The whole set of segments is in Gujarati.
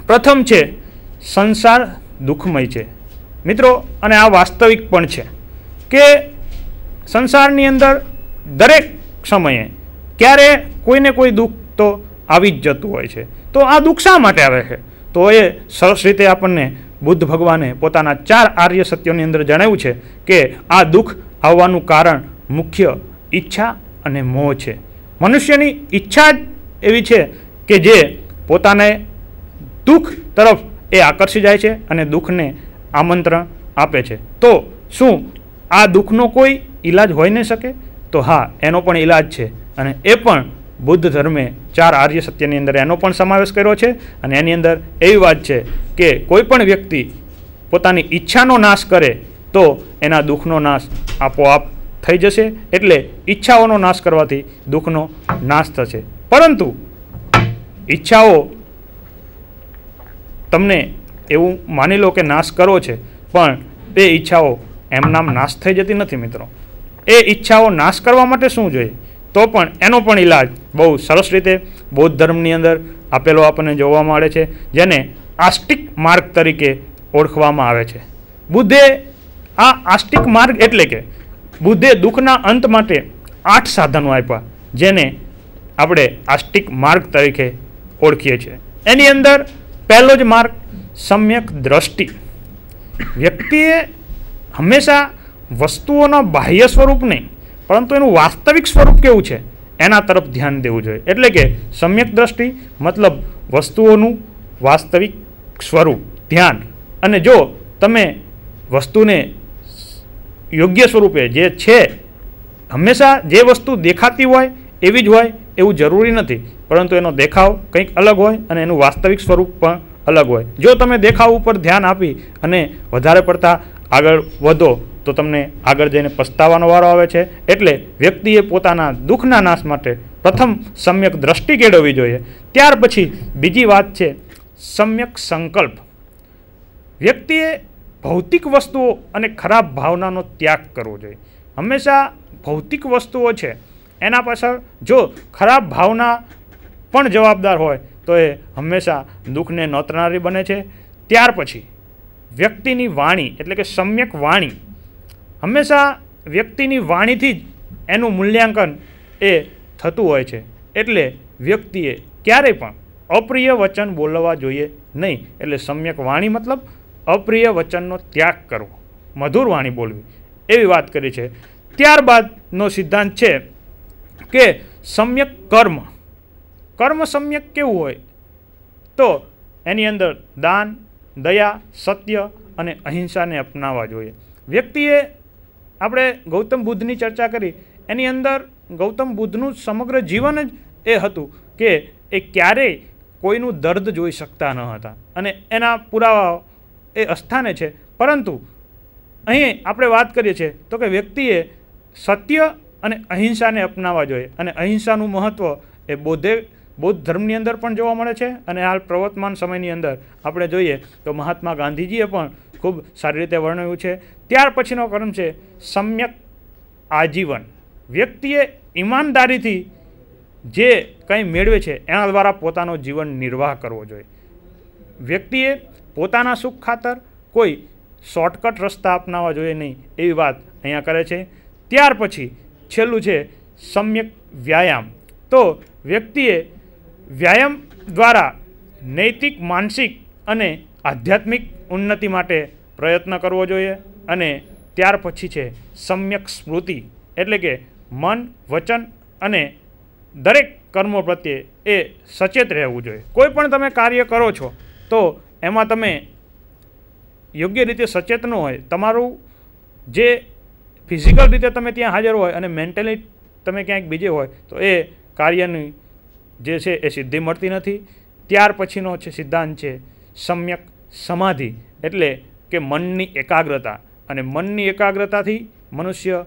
પ્રથમ છે સંસાર દુઃખમય છે મિત્રો, અને આ વાસ્તવિક પણ છે કે સંસારની અંદર દરેક સમયે ક્યારે કોઈને કોઈ દુઃખ તો આવી જ જતું હોય છે. તો આ દુઃખ શા માટે આવે છે? તો એ સરસ રીતે આપણને બુદ્ધ ભગવાને પોતાના 4 આર્ય સત્યોની અંદર જણાવ્યું છે કે આ દુઃખ આવવાનું કારણ મુખ્ય ઈચ્છા અને મોહ છે. મનુષ્યની ઈચ્છા જ એવી છે કે જે પોતાને દુઃખ તરફ એ આકર્ષી જાય છે અને દુઃખને આમંત્રણ આપે છે. તો શું આ દુઃખનો કોઈ ઈલાજ હોઈ ન શકે? તો હા, એનો પણ ઈલાજ છે, અને એ પણ બુદ્ધ ધર્મે 4 આર્ય સત્યની અંદર એનો પણ સમાવેશ કર્યો છે. અને એની અંદર એવી વાત છે કે કોઈ પણ વ્યક્તિ પોતાની ઈચ્છાનો નાશ કરે તો એના દુઃખનો નાશ આપોઆપ થઈ જશે. એટલે ઈચ્છાઓનો નાશ કરવાથી દુઃખનો નાશ થશે. પરંતુ ઈચ્છાઓ તમને એવું માની લો કે નાશ કરવો છે, પણ એ ઈચ્છાઓ એમનામ નાશ થઈ જતી નથી મિત્રો. એ ઈચ્છાઓ નાશ કરવા માટે શું જોઈએ? તો પણ એનો પણ ઈલાજ બહુ સરસ રીતે બૌદ્ધ ધર્મની અંદર આપેલો આપણને જોવા મળે છે, જેને આસ્તિક માર્ગ તરીકે ઓળખવામાં આવે છે. બુદ્ધે આ આસ્તિક માર્ગ એટલે કે બુદ્ધે દુઃખના અંત માટે 8 સાધનો આપ્યા, જેને આપણે આસ્તિક માર્ગ તરીકે ઓળખીએ છીએ. એની અંદર પહેલો જ માર્ગ સમ્યક દ્રષ્ટિ. વ્યક્તિએ હંમેશા વસ્તુઓના બાહ્ય સ્વરૂપ નહીં, પરંતુ એનું વાસ્તવિક સ્વરૂપ કેવું છે એના તરફ ધ્યાન દેવું જોઈએ. એટલે કે સમ્યક દ્રષ્ટિ મતલબ વસ્તુઓનું વાસ્તવિક સ્વરૂપ ધ્યાન. અને જો તમે વસ્તુને યોગ્ય સ્વરૂપે જે છે, હંમેશા જે વસ્તુ દેખાતી હોય એવી જ હોય એવું જરૂરી નથી, પરંતુ એનો દેખાવ કંઈક અલગ હોય અને એનું વાસ્તવિક સ્વરૂપ પણ અલગ હોય. જો તમે દેખાવ ઉપર ધ્યાન આપી અને વધારે પડતા આગળ વધો તો તમને આગળ જઈને પસ્તાવાનો વારો આવે છે. એટલે વ્યક્તિએ પોતાના દુઃખના નાશ માટે પ્રથમ સમ્યક દ્રષ્ટિ કેળવવી જોઈએ. ત્યાર પછી બીજી વાત છે સમ્યક સંકલ્પ. વ્યક્તિએ ભૌતિક વસ્તુઓ અને ખરાબ ભાવનાનો ત્યાગ કરવો જોઈએ. હંમેશા ભૌતિક વસ્તુઓ છે એના પાછળ જો ખરાબ ભાવના પણ જવાબદાર હોય તો એ હંમેશા દુઃખને નોતરનારી બને છે. ત્યાર પછી વ્યક્તિની વાણી એટલે કે સમ્યક વાણી. હંમેશા વ્યક્તિની વાણીથી જ એનું મૂલ્યાંકન એ થતું હોય છે. એટલે વ્યક્તિએ ક્યારેય પણ અપ્રિય વચન બોલવા જોઈએ નહીં. એટલે સમ્યક વાણી મતલબ અપ્રિય વચનનો ત્યાગ કરવો, મધુર વાણી બોલવી, એવી વાત કરી છે. ત્યારબાદનો સિદ્ધાંત છે કે સમ્યક કર્મ. કર્મ સમ્યક કેવું હોય? તો એની અંદર દાન, દયા, સત્ય અને અહિંસાને અપનાવવા જોઈએ. વ્યક્તિએ આપણે ગૌતમ બુદ્ધની ચર્ચા કરી, એની અંદર ગૌતમ બુદ્ધનું સમગ્ર જીવન જ એ હતું કે એ ક્યારેય કોઈનું દર્દ જોઈ શકતા ન હતા, અને એના પુરાવાઓ એ અસ્થાને છે. પરંતુ અહીં આપણે વાત કરીએ છીએ તો કે વ્યક્તિએ સત્ય અને અહિંસાને અપનાવવા જોઈએ. અને અહિંસાનું મહત્ત્વ એ બૌદ્ધ ધર્મની અંદર પણ જોવા મળે છે. અને હાલ પ્રવર્તમાન સમયની અંદર આપણે જોઈએ તો મહાત્મા ગાંધીજીએ પણ ખૂબ સારી રીતે વર્ણવ્યું છે. ત્યાર પછીનો કર્મ છે સમ્યક આજીવન. વ્યક્તિએ ઈમાનદારીથી જે કંઈ મેળવે છે એના દ્વારા પોતાનો જીવન નિર્વાહ કરવો જોઈએ. વ્યક્તિએ પોતાના સુખ ખાતર કોઈ શોર્ટકટ રસ્તા અપનાવવા જોઈએ નહીં, એવી વાત અહીંયા કરે છે. ત્યાર પછી છેલ્લું છે સમ્યક વ્યાયામ. તો વ્યક્તિએ વ્યાયામ દ્વારા નૈતિક, માનસિક અને આધ્યાત્મિક ઉન્નતિ માટે પ્રયત્ન કરવો જોઈએ. અને ત્યાર પછી છે સમ્યક સ્મૃતિ. એટલે કે મન, વચન અને દરેક કર્મો પ્રત્યે એ સચેત રહેવું જોઈએ. કોઈ પણ તમે કાર્ય કરો છો તો એમાં તમે યોગ્ય રીતે સચેત ન હોય, તમારું જે ફિઝિકલ રીતે તમે ત્યાં હાજર હોય અને મેન્ટલી તમે ક્યાંક બીજે હોય તો એ કાર્યની જે છે એ સિદ્ધિ મળતી નથી. ત્યાર પછીનો છે સિદ્ધાંત છે સમ્યક સમાધિ. એટલે કે મનની એકાગ્રતા. અને મનની એકાગ્રતાથી મનુષ્ય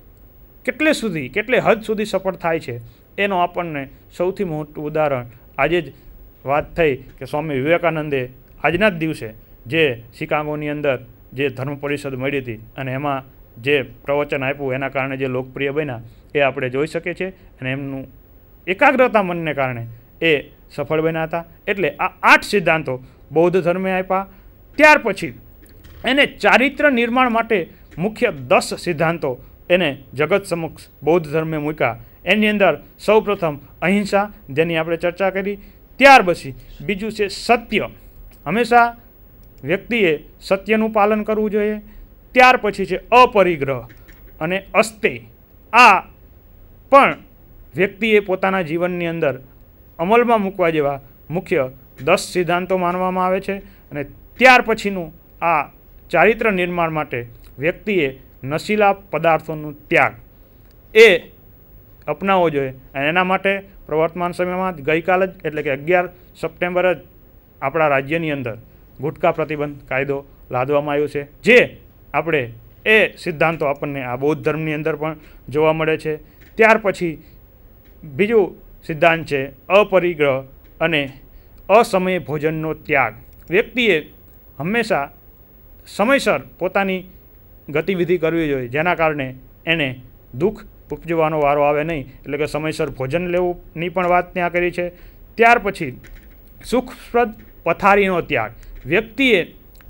કેટલે હદ સુધી સફળ થાય છે એનો આપણને સૌથી મોટું ઉદાહરણ આજે જ વાત થઈ કે સ્વામી વિવેકાનંદે આજના જ દિવસે જે શિકાગોની અંદર જે ધર્મ પરિષદ મળી હતી અને એમાં જે પ્રવચન આપ્યું એના કારણે જે લોકપ્રિય બન્યા એ આપણે જોઈ શકીએ છીએ. અને એમનું એકાગ્રતા મનને કારણે એ સફળ બન્યા હતા. એટલે આ 8 સિદ્ધાંતો બૌદ્ધ ધર્મે આપ્યા. ત્યાર પછી એને ચારિત્ર નિર્માણ માટે મુખ્ય 10 સિદ્ધાંતો એને જગત સમક્ષ બૌદ્ધ ધર્મે મૂક્યા. એની અંદર સૌપ્રથમ અહિંસા, જેની આપણે ચર્ચા કરી. ત્યાર પછી બીજું છે સત્ય, હંમેશા વ્યક્તિએ સત્યનું પાલન કરવું જોઈએ. ત્યાર પછી છે અપરિગ્રહ અને અસ્તેય. આ પણ વ્યક્તિએ પોતાના જીવનની અંદર અમલમાં મૂકવા જેવા મુખ્ય 10 સિદ્ધાંતો માનવામાં આવે છે. અને ત્યાર પછીનું આ ચારિત્ર નિર્માણ માટે વ્યક્તિએ નશીલા પદાર્થોનું ત્યાગ એ અપનાવવો જોઈએ. અને એના માટે પ્રવર્તમાન સમયમાં ગઈકાલ જ એટલે કે 11 સપ્ટેમ્બર જ આપણા રાજ્યની અંદર ગુટખા પ્રતિબંધ કાયદો લાદવામાં આવ્યો છે, જે આપણે એ સિદ્ધાંતો આપણને આ બૌદ્ધ ધર્મની અંદર પણ જોવા મળે છે. ત્યાર પછી બીજું સિદ્ધાંત છે અપરિગ્રહ અને અસમયે ભોજનનો ત્યાગ. વ્યક્તિએ હંમેશા સમયસર પોતાની ગતિવિધિ કરવી જોઈએ, જેના કારણે એને દુઃખ ઉપજવાનો વારો આવે નહીં. એટલે કે સમયસર ભોજન લેવુંની પણ વાત ત્યાં કરી છે. ત્યાર પછી સુખપ્રદ પથારીનો ત્યાગ. વ્યક્તિએ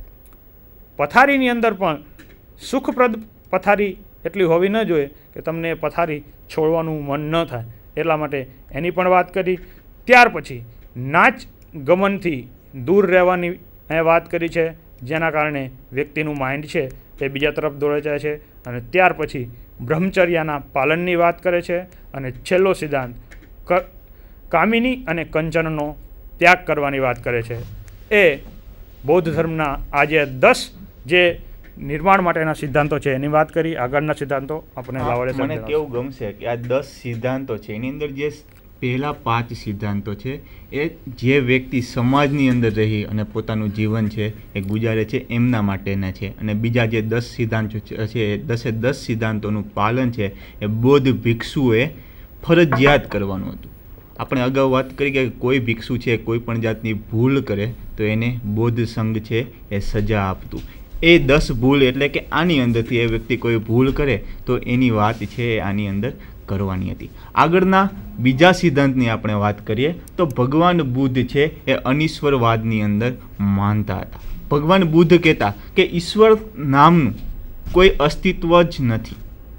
પથારીની અંદર પણ સુખપ્રદ પથારી એટલી હોવી ન જોઈએ કે તમને પથારી છોડવાનું મન ન થાય, એટલા માટે એની પણ વાત કરી. ત્યાર પછી નાચ ગમનથી દૂર રહેવાની વાત કરી છે, જેના કારણે વ્યક્તિનું માઇન્ડ છે એ બીજા તરફ દોડે જાય છે. અને ત્યાર પછી બ્રહ્મચર્યાના પાલનની વાત કરે છે. અને છેલ્લો સિદ્ધાંત કામિની અને કંચનનો ત્યાગ કરવાની વાત કરે છે. એ બૌદ્ધ ધર્મના આજે 10 જે નિર્માણ માટેના સિદ્ધાંતો છે એની વાત કરી. આગળના સિદ્ધાંતો આપણે લાવડે. મને કેવું ગમશે કે આ 10 સિદ્ધાંતો છે એની અંદર જે પહેલા 5 સિદ્ધાંતો છે એ જે વ્યક્તિ સમાજની અંદર રહી અને પોતાનું જીવન છે એ ગુજારે છે એમના માટેના છે. અને બીજા જે 10 સિદ્ધાંતો છે એ 10 સિદ્ધાંતોનું પાલન છે એ બૌદ્ધ ભિક્ષુએ ફરજિયાત કરવાનું હતું. આપણે અગાઉ વાત કરી કે કોઈ ભિક્ષુ છે કોઈ પણ જાતની ભૂલ કરે તો એને બૌદ્ધ સંઘ છે એ સજા આપતું. એ 10 ભૂલ એટલે કે આની અંદરથી એ વ્યક્તિ કોઈ ભૂલ કરે તો એની વાત છે એ આની અંદર કરવાની હતી. આગળના બીજા સિદ્ધાંતની આપણે વાત કરીએ તો ભગવાન બુદ્ધ છે એ અનિશ્વરવાદની અંદર માનતા હતા. ભગવાન બુદ્ધ કહેતા કે ઈશ્વર નામનું કોઈ અસ્તિત્વ જ નથી.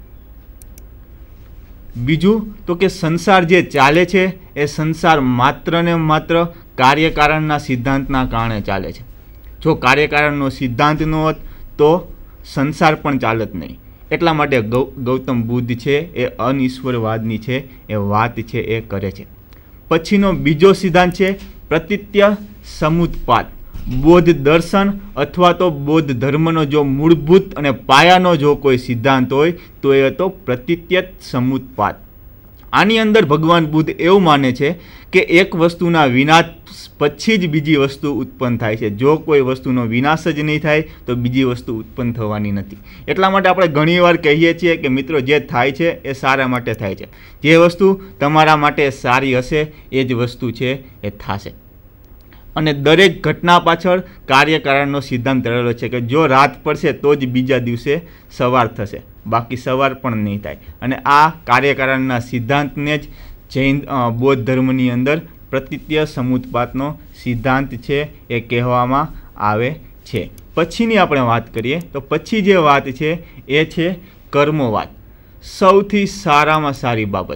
બીજું તો કે સંસાર જે ચાલે છે એ સંસાર માત્ર ને માત્ર કાર્યકારણના સિદ્ધાંતના કારણે ચાલે છે. જો કાર્યકારણનો સિદ્ધાંત ન હોત તો સંસાર પણ ચાલત નહીં. એટલા માટે ગૌતમ બુદ્ધ છે એ અનિશ્વરવાદની છે એ વાત છે એ કરે છે. પછીનો બીજો સિદ્ધાંત છે પ્રતિત્ય સમુત્પાદ. બૌદ્ધ દર્શન અથવા તો બૌદ્ધ ધર્મનો જો મૂળભૂત અને પાયાનો જો કોઈ સિદ્ધાંત હોય તો એ હતો પ્રતિત્ય સમુત્પાદ. આની અંદર ભગવાન બુદ્ધ એવું માને છે કે એક વસ્તુના વિનાશ પછી જ બીજી વસ્તુ ઉત્પન્ન થાય છે. જો કોઈ વસ્તુનો વિનાશ જ નહીં થાય તો બીજી વસ્તુ ઉત્પન્ન થવાની નથી. એટલા માટે આપણે ઘણીવાર કહીએ છીએ કે મિત્રો જે થાય છે એ સારા માટે થાય છે. જે વસ્તુ તમારા માટે સારી હશે એ જ વસ્તુ છે એ થશે. અને દરેક ઘટના પાછળ કાર્યકારણનો સિદ્ધાંત રહેલો છે કે જો રાત પડશે તો જ બીજા દિવસે સવાર થશે, બાકી સવાર પણ નહીં થાય. અને આ કાર્યકારણના સિદ્ધાંતને જ જૈન બૌદ્ધ ધર્મની અંદર પ્રતિત્ય સમુત્પાદનો સિદ્ધાંત છે એ કહેવામાં આવે છે. પછીની આપણે વાત કરીએ તો પછી જે વાત છે એ છે કર્મવાદ. સૌથી સારામાં સારી બાબત.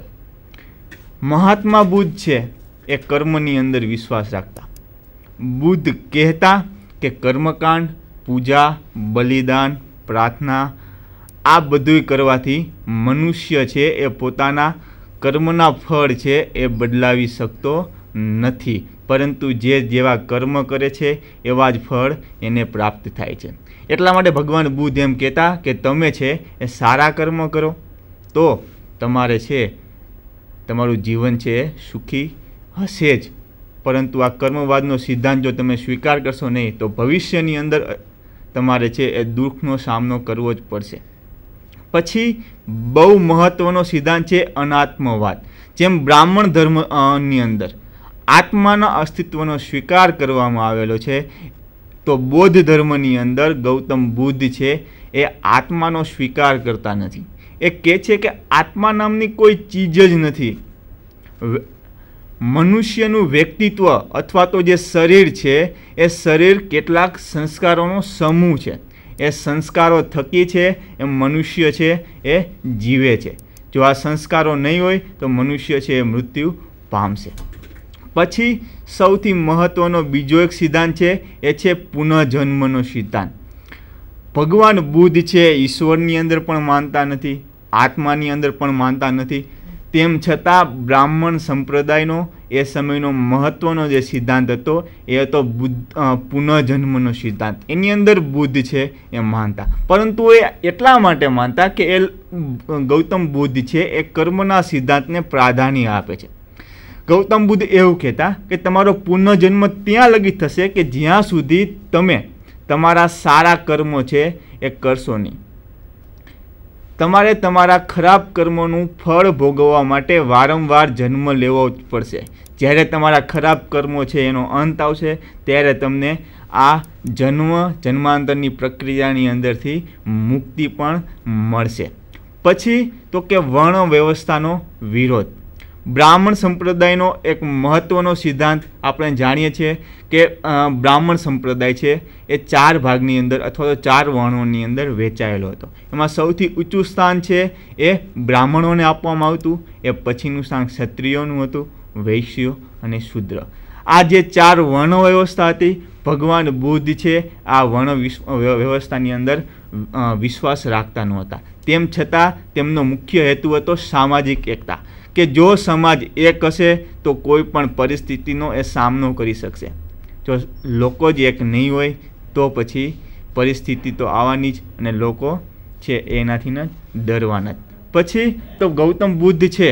મહાત્મા બુદ્ધ છે એ કર્મની અંદર વિશ્વાસ રાખતા. બુદ્ધ કહેતા કે કર્મકાંડ, પૂજા, બલિદાન, પ્રાર્થના આ બધું કરવાથી મનુષ્ય છે એ પોતાના કર્મના ફળ છે એ બદલાવી શકતો નથી, પરંતુ જે જેવા કર્મ કરે છે એવા જ ફળ એને પ્રાપ્ત થાય છે. એટલા માટે ભગવાન બુદ્ધ એમ કહેતા કે તમે છે એ સારા કર્મ કરો તો તમારે છે તમારું જીવન છે એ સુખી હશે જ. પરંતુ આ કર્મવાદનો સિદ્ધાંત જો તમે સ્વીકાર કરશો નહીં તો ભવિષ્યની અંદર તમારે છે એ દુઃખનો સામનો કરવો જ પડશે. પછી બહુ મહત્ત્વનો સિદ્ધાંત છે અનાત્મવાદ. જેમ બ્રાહ્મણ ધર્મની અંદર આત્માના અસ્તિત્વનો સ્વીકાર કરવામાં આવેલો છે તો બૌદ્ધ ધર્મની અંદર ગૌતમ બુદ્ધ છે એ આત્માનો સ્વીકાર કરતા નથી. એ કહે છે કે આત્મા નામની કોઈ ચીજ જ નથી. મનુષ્યનું વ્યક્તિત્વ અથવા તો જે શરીર છે એ શરીર કેટલાક સંસ્કારોનો સમૂહ છે. એ સંસ્કારો થકી છે એ મનુષ્ય છે એ જીવે છે. જો આ સંસ્કારો નહીં હોય તો મનુષ્ય છે એ મૃત્યુ પામશે. પછી સૌથી મહત્વનો બીજો એક સિદ્ધાંત છે એ છે પુનઃજન્મનો સિદ્ધાંત. ભગવાન બુદ્ધ છે ઈશ્વરની અંદર પણ માનતા નથી, આત્માની અંદર પણ માનતા નથી. તેમ છતાં બ્રાહ્મણ સંપ્રદાયનો એ સમયનો મહત્વનો જે સિદ્ધાંત હતો એ હતો પુનઃજન્મનો સિદ્ધાંત. એની અંદર બુદ્ધ છે એ માનતા, પરંતુ એ એટલા માટે માનતા કે એ ગૌતમ બુદ્ધ છે એ કર્મના સિદ્ધાંતને પ્રાધાન્ય આપે છે. ગૌતમ બુદ્ધ એવું કહેતા કે તમારો પુનઃજન્મ ત્યાં લગી થશે કે જ્યાં સુધી તમે તમારા સારા કર્મો છે એ કરશો નહીં. તમારે તમારા ખરાબ કર્મોનું ફળ ભોગવવા માટે વારંવાર જન્મ લેવો જ પડશે. જ્યારે તમારા ખરાબ કર્મો છે એનો અંત આવશે ત્યારે તમને આ જન્માંતરની પ્રક્રિયાની અંદરથી મુક્તિ પણ મળશે. પછી તો કે વર્ણ વ્યવસ્થાનો વિરોધ. બ્રાહ્મણ સંપ્રદાયનો એક મહત્વનો સિદ્ધાંત આપણે જાણીએ છીએ કે બ્રાહ્મણ સંપ્રદાય છે એ 4 ભાગની અંદર અથવા તો 4 વર્ણોની અંદર વહેંચાયેલો હતો. એમાં સૌથી ઊંચું સ્થાન છે એ બ્રાહ્મણોને આપવામાં આવતું. એ પછીનું સ્થાન ક્ષત્રિયોનું હતું, વૈશ્યો અને શૂદ્ર. આ જે 4 વર્ણ વ્યવસ્થા હતી, ભગવાન બુદ્ધ છે આ વર્ણ વ્યવસ્થાની અંદર વિશ્વાસ રાખતા નહોતા. તેમ છતાં તેમનો મુખ્ય હેતુ હતો સામાજિક એકતા, કે જો સમાજ એક હશે તો કોઈ પણ પરિસ્થિતિનો એ સામનો કરી શકશે. જો લોકો જ એક નહીં હોય તો પછી પરિસ્થિતિ તો આવવાની જ અને લોકો છે એનાથી જ ડરવાના જ. પછી તો ગૌતમ બુદ્ધ છે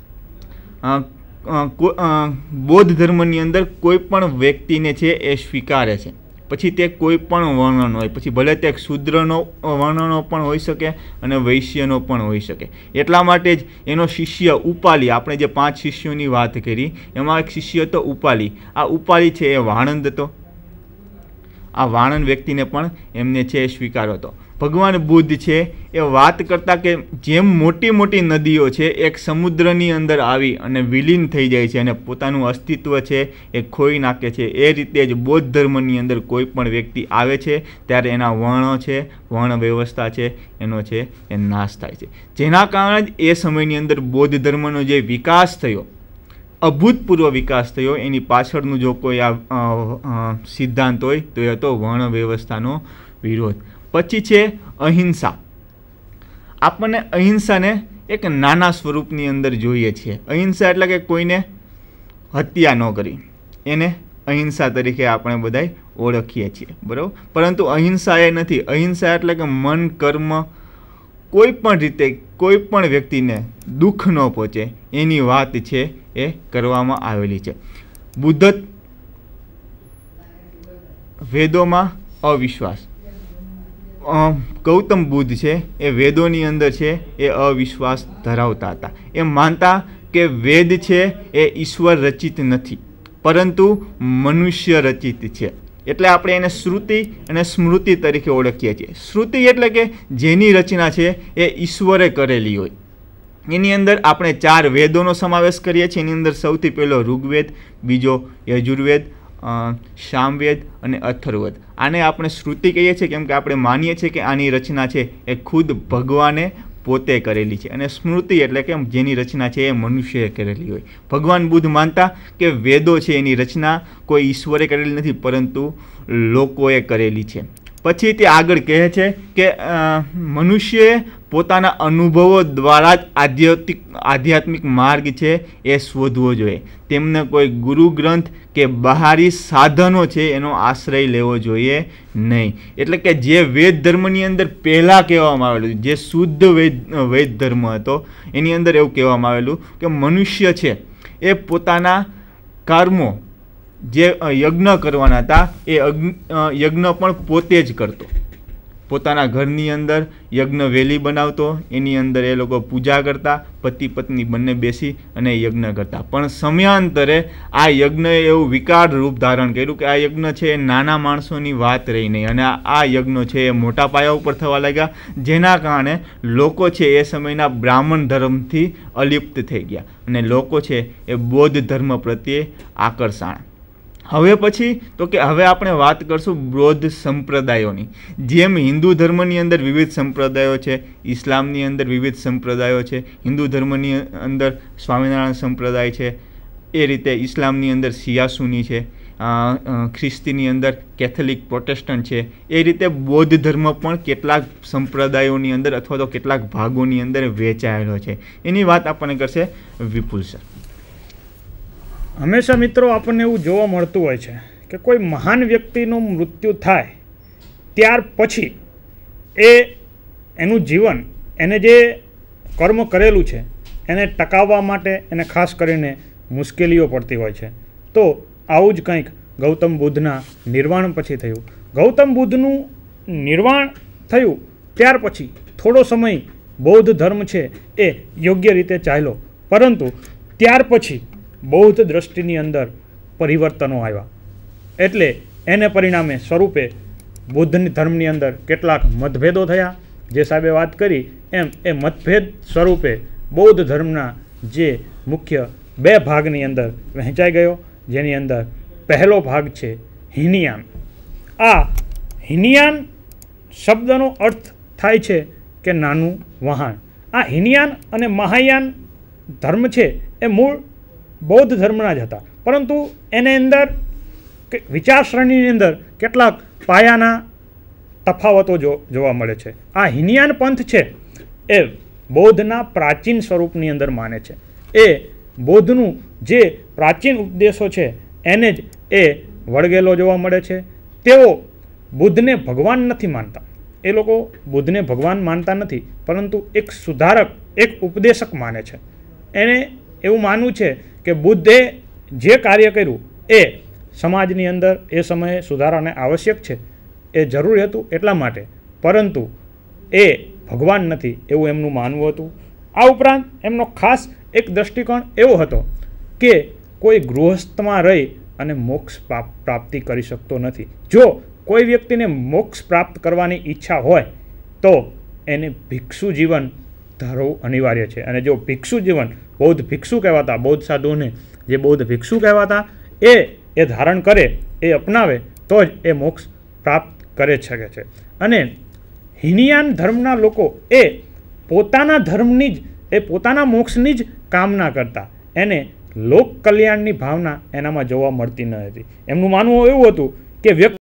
બૌદ્ધ ધર્મની અંદર કોઈ પણ વ્યક્તિને છે એ સ્વીકારે છે. પછી તે કોઈ પણ વર્ણનો હોય, પછી ભલે તે શૂદ્રનો વર્ણનો પણ હોઈ શકે અને વૈશ્યનો પણ હોઈ શકે. એટલા માટે જ એનો શિષ્ય ઉપાલી, આપણે જે 5 શિષ્યોની વાત કરી એમાં એક શિષ્ય હતો ઉપાલી. આ ઉપાલી છે એ વાણંદ હતો. આ વાણંદ વ્યક્તિને પણ એમને છે એ સ્વીકારો હતો. ભગવાન બુદ્ધ છે એ વાત કરતા કે જેમ મોટી મોટી નદીઓ છે એક સમુદ્રની અંદર આવી અને વિલીન થઈ જાય છે અને પોતાનું અસ્તિત્વ છે એ ખોઈ નાખે છે, એ રીતે જ બૌદ્ધ ધર્મની અંદર કોઈ પણ વ્યક્તિ આવે છે ત્યારે એના વર્ણો છે, વર્ણ વ્યવસ્થા છે એનો છે એ નાશ થાય છે. જેના કારણે જ એ સમયની અંદર બૌદ્ધ ધર્મનો જે વિકાસ થયો, અભૂતપૂર્વ વિકાસ થયો, એની પાછળનું જો કોઈ આ સિદ્ધાંત હોય તો એ હતો વર્ણ વ્યવસ્થાનો વિરોધ. પછી છે અહિંસા. આપણને અહિંસાને એક નાના સ્વરૂપની અંદર જોઈએ છીએ. અહિંસા એટલે કે કોઈને હત્યા ન કરી, એને અહિંસા તરીકે આપણે બધાય ઓળખીએ છીએ, બરાબર. પરંતુ અહિંસા એ નથી. અહિંસા એટલે કે મન, કર્મ, કોઈ પણ રીતે કોઈ પણ વ્યક્તિને દુઃખ ન પહોંચે એની વાત છે એ કરવામાં આવેલી છે. બુદ્ધ વેદોમાં અવિશ્વાસ. ગૌતમ બુદ્ધ છે એ વેદોની અંદર છે એ અવિશ્વાસ ધરાવતા હતા. એ માનતા કે વેદ છે એ ઈશ્વર રચિત નથી પરંતુ મનુષ્ય રચિત છે. એટલે આપણે એને શ્રુતિ અને સ્મૃતિ તરીકે ઓળખીએ છીએ. શ્રુતિ એટલે કે જેની રચના છે એ ઈશ્વરે કરેલી હોય. એની અંદર આપણે 4 વેદોનો સમાવેશ કરીએ છીએ. એની અંદર સૌથી પહેલો ઋગ્વેદ, બીજો યજુર્વેદ, સામવેદ અને અથર્વવેદ. આને આપણે શ્રુતિ કહીએ છીએ કેમ કે આપણે માનીએ છીએ કે આની રચના છે એ ખુદ ભગવાને પોતે કરેલી છે. અને સ્મૃતિ એટલે કે જેની રચના છે એ મનુષ્યએ કરેલી હોય. ભગવાન બુદ્ધ માનતા કે વેદો છે એની રચના કોઈ ઈશ્વરે કરેલી નથી પરંતુ લોકોએ કરેલી છે. પછી તે આગળ કહે છે કે મનુષ્યએ પોતાના અનુભવો દ્વારા જ આધ્યાત્મિક માર્ગ છે એ શોધવો જોઈએ. તેમને કોઈ ગુરુ ગ્રંથ કે બહારી સાધનો છે એનો આશ્રય લેવો જોઈએ નહીં. એટલે કે જે વેદ ધર્મની અંદર પહેલાં કહેવામાં આવેલું, જે શુદ્ધ વેદ ધર્મ હતો એની અંદર એવું કહેવામાં આવેલું કે મનુષ્ય છે એ પોતાના કર્મો જે યજ્ઞ કરવાના હતા એ યજ્ઞ પણ પોતે જ કરતો. પોતાના ઘરની અંદર યજ્ઞ વેલી બનાવતો, એની અંદર એ લોકો પૂજા કરતા, પતિ પત્ની બંને બેસી અને યજ્ઞ કરતા. પણ સમયાંતરે આ યજ્ઞએ એવું વિકાર રૂપ ધારણ કર્યું કે આ યજ્ઞ છે એ નાના માણસોની વાત રહી નહીં, અને આ યજ્ઞો છે એ મોટા પાયા ઉપર થવા લાગ્યા, જેના કારણે લોકો છે એ સમયના બ્રાહ્મણ ધર્મથી અલિપ્ત થઈ ગયા અને લોકો છે એ બૌદ્ધ ધર્મ પ્રત્યે આકર્ષણ. હવે પછી તો કે હવે આપણે વાત કરશું બૌદ્ધ સંપ્રદાયોની. જેમ હિન્દુ ધર્મની અંદર વિવિધ સંપ્રદાયો છે, ઇસ્લામની અંદર વિવિધ સંપ્રદાયો છે, હિન્દુ ધર્મની અંદર સ્વામિનારાયણ સંપ્રદાય છે, એ રીતે ઇસ્લામની અંદર સિયાસુની છે, ખ્રિસ્તીની અંદર કેથોલિક પ્રોટેસ્ટન્ટ છે, એ રીતે બૌદ્ધ ધર્મ પણ કેટલાક સંપ્રદાયોની અંદર અથવા તો કેટલાક ભાગોની અંદર વહેંચાયેલો છે. એની વાત આપણને કરશે વિપુલ સર. હંમેશા મિત્રો આપણને એવું જોવા મળતું હોય છે કે કોઈ મહાન વ્યક્તિનું મૃત્યુ થાય ત્યાર પછી એનું જીવન, એને જે કર્મ કરેલું છે એને ટકાવવા માટે એને ખાસ કરીને મુશ્કેલીઓ પડતી હોય છે. તો આવું જ કંઈક ગૌતમ બુદ્ધના નિર્વાણ પછી થયું. ગૌતમ બુદ્ધનું નિર્વાણ થયું ત્યાર પછી થોડો સમય બૌદ્ધ ધર્મ છે એ યોગ્ય રીતે ચાલ્યો, પરંતુ ત્યાર પછી બૌદ્ધ દ્રષ્ટિની અંદર પરિવર્તનો આવ્યા. એટલે એને પરિણામે સ્વરૂપે બુદ્ધ ધર્મની અંદર કેટલાક મતભેદો થયા. જે સાહેબે વાત કરી એમ એ મતભેદ સ્વરૂપે બૌદ્ધ ધર્મના જે મુખ્ય 2 ભાગની અંદર વહેંચાઈ ગયો, જેની અંદર પહેલો ભાગ છે હિનયાન. આ હિનયાન શબ્દનો અર્થ થાય છે કે નાનું વહાણ. આ હિનયાન અને મહાયાન ધર્મ છે એ મૂળ બૌદ્ધ ધર્મના જ હતા, પરંતુ એની અંદર વિચારસરણીની અંદર કેટલાક પાયાના તફાવતો જોવા મળે છે. આ હિનયાન પંથ છે એ બૌદ્ધના પ્રાચીન સ્વરૂપની અંદર માને છે. એ બૌદ્ધનું જે પ્રાચીન ઉપદેશો છે એને જ એ વળગેલો જોવા મળે છે. તેઓ બુદ્ધને ભગવાન નથી માનતા. એ લોકો બુદ્ધને ભગવાન માનતા નથી, પરંતુ એક સુધારક, એક ઉપદેશક માને છે. એને એવું માનવું છે કે બુદ્ધે જે કાર્ય કર્યું એ સમાજની અંદર એ સમયે સુધારાને આવશ્યક છે, એ જરૂરી હતું એટલા માટે, પરંતુ એ ભગવાન નથી એવું એમનું માનવું હતું. આ ઉપરાંત એમનો ખાસ એક દૃષ્ટિકોણ એવો હતો કે કોઈ ગૃહસ્થમાં રહી અને મોક્ષ પ્રાપ્તિ કરી શકતો નથી. જો કોઈ વ્યક્તિને મોક્ષ પ્રાપ્ત કરવાની ઈચ્છા હોય તો એને ભિક્ષુ જીવન ધારવું અનિવાર્ય છે. અને જો ભિક્ષુ જીવન, બૌદ્ધ ભિક્ષુ કહેવાતા, બૌદ્ધ સાધુઓને જે બૌદ્ધ ભિક્ષુ કહેવાતા, એ ધારણ કરે, એ અપનાવે તો જ એ મોક્ષ પ્રાપ્ત કરી શકે છે. અને હિનયાન ધર્મના લોકો એ પોતાના ધર્મની જ, એ પોતાના મોક્ષની જ કામના કરતા. એને લોક કલ્યાણની ભાવના એનામાં જોવા મળતી ન હતી. એમનું માનવું એવું હતું કે વ્યક્તિ